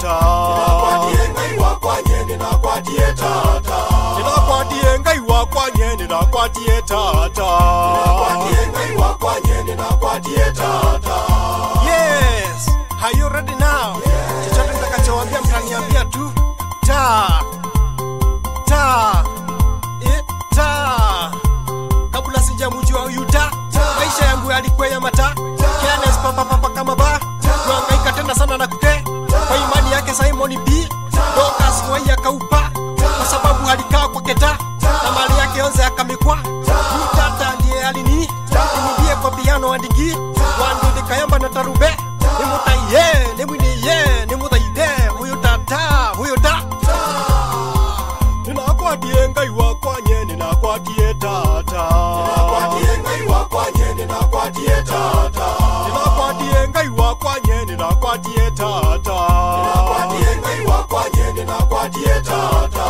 Tata. Ninakwatie Ngai wakwa ninakwatie Tata. Ninakwatie Ngai wakwa ninakwatie Tata. Ninakwatie Ngai wakwa ninakwatie Tata. Yes, are you ready now? Chochote nitakachowaambia mtaniambia tu ta. Kabla sijamjua huyu ta, maisha yangu yalikuwa ya mata. Kianes papa kama ba. Kuhangaika tena sana na kute. Kwa imani yake Simon B. Dokas waya kaupa. Kwa sababu alikaa kwa keta. Na mali yake yonze akamekwa. Tata ndiye alini. Nimidie kwa piano andigi. Wandi kayamba na tarube. Nimutaye, nimwiniye, nimutaide. Huyu tata. Ninakwatie Ngai wakwa ninakwatie Tata. Ninakwatie Ngai wakwa ninakwatie Tata. Ninakwatie Ngai wakwa ninakwatie Tata. Ninakwatie Ngai wakwa ninakwatie Tata.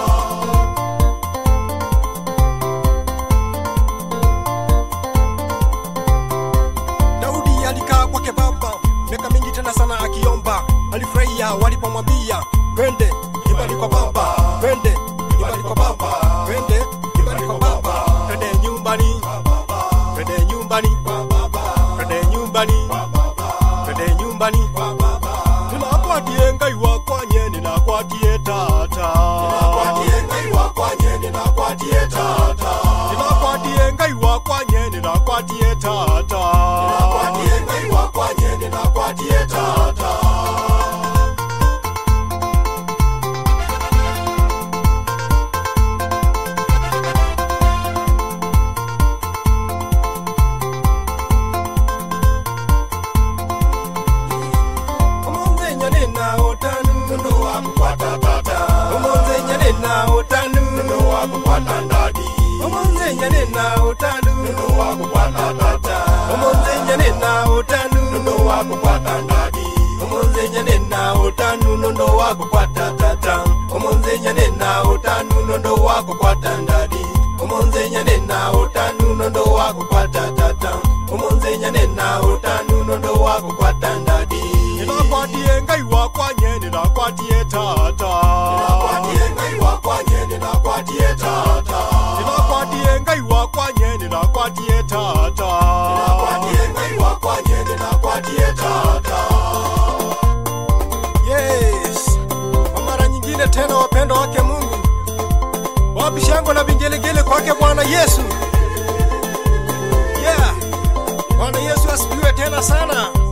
Daudi alikaa kwake baba miaka mingi tena sana akiomba. Alifurahia walipomwambia twende nyumbani kwa baba. Twende nyumbani kwa baba. Twende nyumbani kwa baba. Twende nyumbani. Twende nyumbani. Twende nyumbani. Twende nyumbani. Ninakwatie Ngai wakwa ninakwatie Tata. Ninakwatie Ngai wakwa ninakwatie Tata. Ninakwatie Ngai wakwa ninakwatie Tata. Ninakwatie Ngai wakwa ninakwatie Tata. Ninakwatie Ngai wakwa ninakwatie Tata. Ninakwatie Ngai wakwa ninakwatie Tata. Ninakwatie Ngai wakwa ninakwatie Tata. Ninakwatie Ngai wakwa ninakwatie Tata. Yes, kwa mara nyingine tena wapendo wake Mungu. Wapi shangwe na bingelegele kwake Bwana Yesu. Yeah, Bwana Yesu asifiwe tena sana.